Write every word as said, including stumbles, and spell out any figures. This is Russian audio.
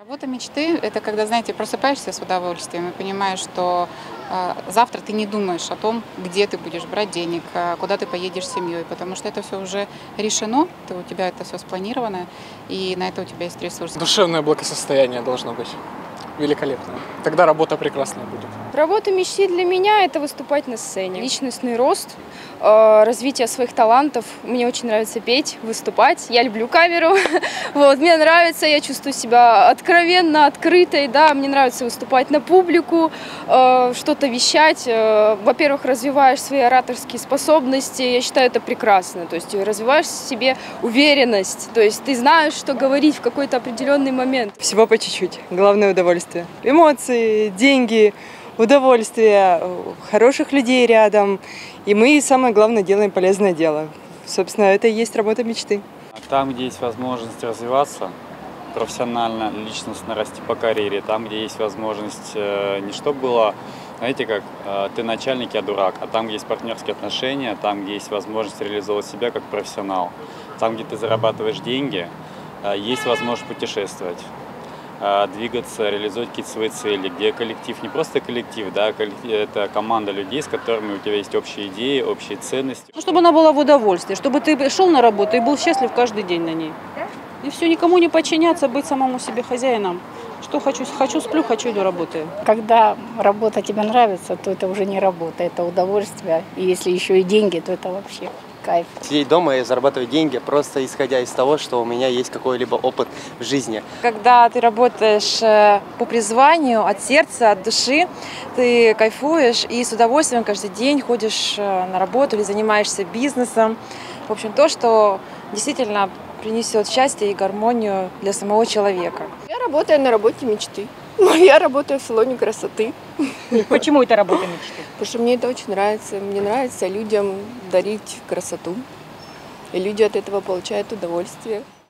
Работа мечты– это когда, знаете, просыпаешься с удовольствием и понимаешь, что э, завтра ты не думаешь о том, где ты будешь брать денег, э, куда ты поедешь с семьей, потому что это все уже решено, ты, у тебя это все спланировано, и на это у тебя есть ресурсы. Душевное благосостояние должно быть великолепное. Тогда работа прекрасная будет. Работа мечты для меня – это выступать на сцене. Личностный рост, э, развитие своих талантов. Мне очень нравится петь, выступать. Я люблю камеру. Вот, мне нравится, я чувствую себя откровенно, открытой. Да, мне нравится выступать на публику, э, что-то вещать. Э, во-первых, развиваешь свои ораторские способности. Я считаю, это прекрасно. То есть развиваешь в себе уверенность. То есть ты знаешь, что говорить в какой-то определенный момент. Всего по чуть-чуть. Главное удовольствие. Эмоции, деньги, удовольствие, хороших людей рядом. И мы, самое главное, делаем полезное дело. Собственно, это и есть работа мечты. Там, где есть возможность развиваться профессионально, личностно расти по карьере, там, где есть возможность не чтобы было, знаете, как ты начальник, я дурак, а там, где есть партнерские отношения, там, где есть возможность реализовать себя как профессионал, там, где ты зарабатываешь деньги, есть возможность путешествовать, двигаться, реализовать какие-то свои цели, где коллектив не просто коллектив, да, это команда людей, с которыми у тебя есть общие идеи, общие ценности. Ну, чтобы она была в удовольствии, чтобы ты шел на работу и был счастлив каждый день на ней. И все, никому не подчиняться, быть самому себе хозяином. Что хочу, хочу сплю, хочу иду работаю. Когда работа тебе нравится, то это уже не работа, это удовольствие. И если еще и деньги, то это вообще кайф. Сидеть дома и зарабатывать деньги, просто исходя из того, что у меня есть какой-либо опыт в жизни. Когда ты работаешь по призванию, от сердца, от души, ты кайфуешь и с удовольствием каждый день ходишь на работу или занимаешься бизнесом. В общем, то, что действительно принесет счастье и гармонию для самого человека. Я работаю на работе мечты. Я работаю в салоне красоты. Почему это работа мечты? Потому что мне это очень нравится. Мне нравится людям дарить красоту. И люди от этого получают удовольствие.